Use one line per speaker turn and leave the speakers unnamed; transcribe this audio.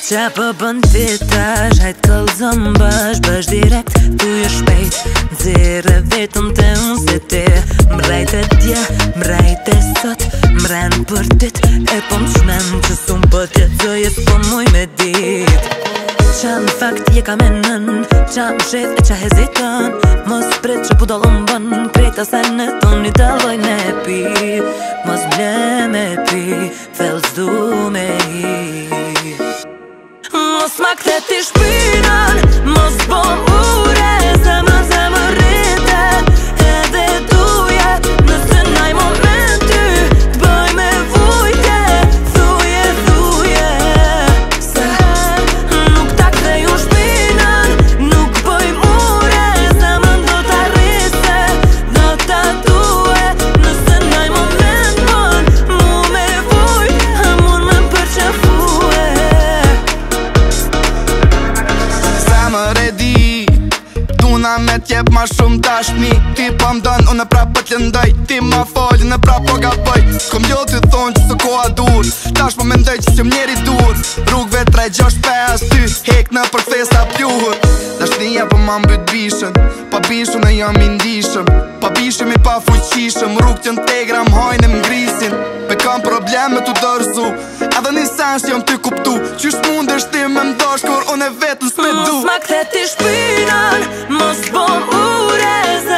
Qa po bën ti tash, hajt kallzon bash direkt, tu je shpejt. Nxirre vetëm te unë se ti mrejt e dje, mrejt e sot, mren për dit. E po m'shmen që s'un po t'jetzoj e s'po muj me dit. Qa në fakt je ka menën, qa më shet e qa heziton. Mos pret që pu dollon bën, krejta se në ton i dalloj me pi. Mos ble me pi, thell s'du me hi. Mos ma kthe ti shpinën, mos po ure, zemër rrite, edhe duje. Nëse naj moment ty, bëj me vujtje, thuje se nuk ta kthej unë shpinën, nuk bëj mure, zemën do t'a rrise, do t'a duje. Nëse naj moment bën mu me vujt, mun me përqafue.
Duna me t'jep ma shumë dashni, ti pa m'don, unë prap po t'lëndoj. Ti ma fali, në prap po gaboj. Kom jo t'i thonë që së koha dur, tash po mendoj që s'jom njeri dur. Rrugve 3-6-5, ty hek në për festa pjuhur. Dashnia po ma mbyt bishën, pa bishën e jam i ndishëm. Pa bishëm i pa fuqishëm, rrug që n'tegra m'hajnë m'grisin. Me kam probleme t'u dërzu, edhe një sens jom t'i kuptu. Qysh mund është ti me m'dosh kur unë e vetën s'me du.
Mos ma kthe ti shpinën, mos po ure,